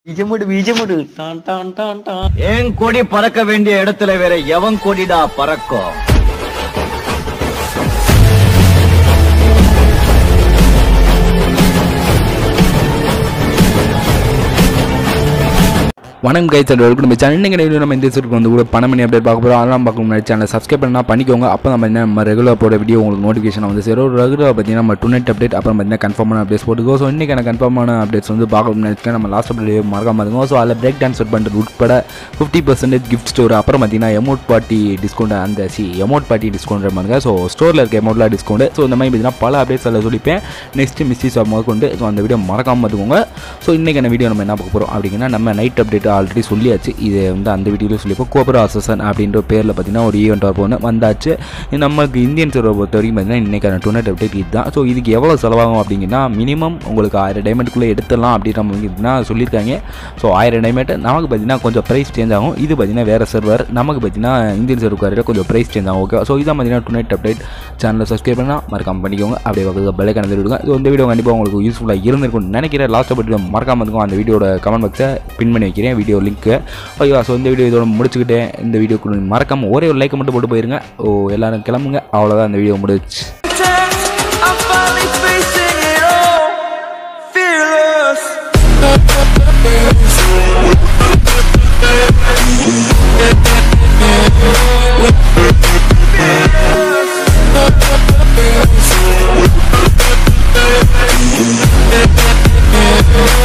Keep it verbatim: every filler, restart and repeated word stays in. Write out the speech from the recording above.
விஜமுடு விஜமுடு don don don don. ஏன் கொடி பறக்க வேண்டிய இடத்துல வேற எவன் கொடிடா பறக்கும்? வணக்கம் guys and welcome to my channel. இன்னைக்கு வீடியோ நம்ம இந்த சூருக்கு வந்து கூட பணம் பண்ணி அப்டேட் பார்க்க போகிறோம். அதெல்லாம் பார்க்க முன்னாடி சேனல் சப்ஸ்கிரைப் பண்ணால் பண்ணிக்கோங்க. அப்போ நம்ம என்ன நம்ம ரெகுலர் போட வீடியோ உங்களுக்கு நோட்டிஃபிகேஷன் வந்து சரி. ஒரு ரெகுலர் பார்த்தீங்கன்னா நம்ம டூ நைட் அப்டேட் அப்புறம் பார்த்தீங்கன்னா கன்ஃபார்மான அப்டேட்ஸ் போட்டுக்கோ. ஸோ இன்றைக்கான கன்ஃபார்மான அப்டேட்ஸ் வந்து பார்க்க முன்னாடி நம்ம லாஸ்ட் அப்டேட் மறக்காம இருக்கும். ஸோ அதில் பிரேக் டான்ஸ் செட் பண்ணுறது உட்பட ஃபிஃப்டி பர்சன்டேஜ் கிஃப்ட் ஸ்டோர் அப்புறம் பார்த்தீங்கன்னா எமௌண்ட் பார்ட்டி டிஸ்கவுண்ட் அந்த சி எமௌண்ட் பார்ட்டி டிஸ்கவுண்ட் மாதிரி. ஸோ ஸ்டோரில் இருக்க எமௌண்ட்லாம் டிஸ்கவுண்ட். ஸோ இந்த மாதிரி பார்த்தீங்கன்னா பல அப்டேட்ஸ் அதில் சொல்லிப்பேன். நெக்ஸ்ட் மிஸ்டேஸ் ஆகும் கொண்டு ஸோ அந்த வீடியோ மறக்காமல் பார்த்துக்கோங்க. ஸோ இன்றைக்கான வீடியோ நம்ம என்ன பார்க்க போகிறோம் அப்படிங்கன்னா நம்ம நைட் அப்டேட் ஆல்ரெடி சொல்லியாச்சு. இது வந்து அந்த வீடியோவில் சொல்லிப்போம். கோபரா அசசன் அப்படின்ற பேரில் பார்த்தீங்கன்னா ஒரு ஈவெண்ட் வரப்போன்னு வந்தாச்சு. நமக்கு இந்தியன் சர்வர் பொறுத்த வரைக்கும் பார்த்தீங்கன்னா இன்றைக்கான டூ நைட் அப்டேட் இது தான். ஸோ இதுக்கு எவ்வளோ செலவாகும் அப்படிங்கன்னா மினிமம் உங்களுக்கு ஆயிரம் டைமண்டுக்குள்ளே எடுத்துடலாம் அப்படின்ற மாதிரி சொல்லியிருக்காங்க. ஸோ ஆயிரம் டைமண்ட் நமக்கு பார்த்தீங்கன்னா கொஞ்சம் ப்ரைஸ் சேஞ்ச் ஆகும். இது பார்த்தீங்கன்னா வேறு சர்வர், நமக்கு பார்த்தீங்கன்னா இந்தியன் சர்வருக்கு கொஞ்சம் ப்ரைஸ் சேஞ்ச் ஆகும். ஓகே, ஸோ இதான் பார்த்தீங்கன்னா டூ நைட் அப்டேட். சேனலில் சப்ஸ்கிரைப் பண்ணால் மறக்காம பண்ணிக்கோங்க. அப்படியே பக்கத்தில் பெல் ஐகானை விடுங்க. ஸோ இந்த வீடியோ கண்டிப்பாக உங்களுக்கு யூஸ்ஃபுல்லாக இருந்திருக்கும்னு நினைக்கிறேன். லாஸ்ட் அப்டேட் மறக்காம இருக்கும். அந்த வீடியோட கமெண்ட் பாக்ஸை பின் பண்ணி வைக்கிறேன், வீடியோ லிங்க்கு. ஓகேவா? ஸோ இந்த வீடியோ இதோட முடிச்சுக்கிட்டேன். இந்த வீடியோக்கு மறக்காமல் ஒரே ஒரு லைக் மட்டும் போட்டு போயிருங்க. ஓ எல்லாரும் கிளம்புங்க. அவ்வளோதான், இந்த வீடியோ முடிச்சு.